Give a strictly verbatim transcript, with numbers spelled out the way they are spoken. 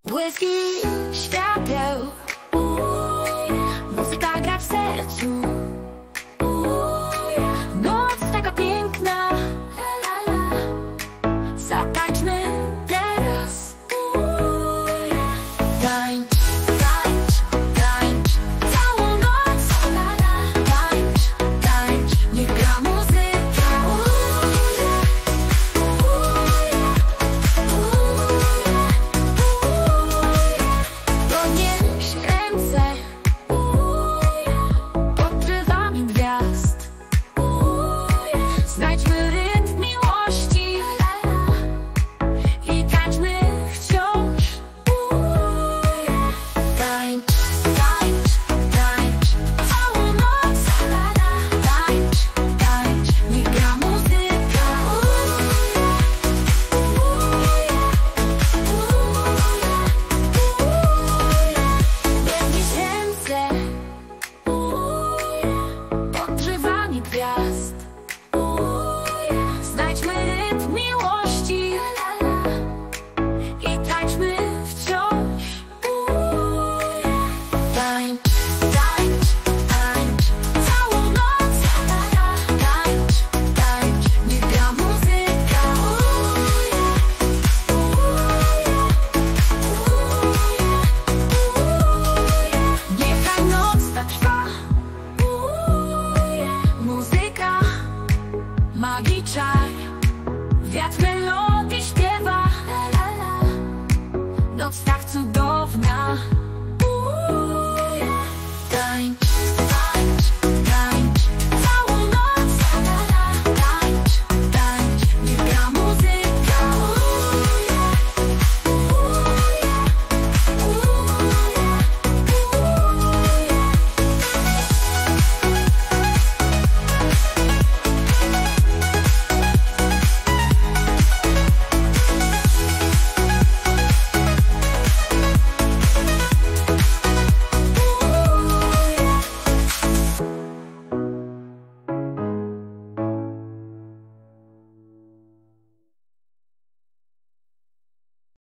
Błyski świateł, muzyka gra w sercu. Noc taka piękna, zatańczmy teraz. Tańcz, tańcz, tańcz całą noc. Tańcz, tańcz, niech gra muzyka. Podnieś ręce pod drzewami gwiazd. Znajdźmy rytm miłości i tańczmy wciąż. Tańcz, tańcz, tańcz całą noc. Tańcz, tańcz, niech gra muzyka. Podnieś ręce pod drzewami gwiazd. Znajdźmy rytm miłości i tańczmy wciąż. Tańcz, tańcz, tańcz całą noc. Tańcz, tańcz, niech gra muzyka. Niechaj noc ta trwa. Muzyka, magii czar, wiatr melodii śpiewa. Noc ta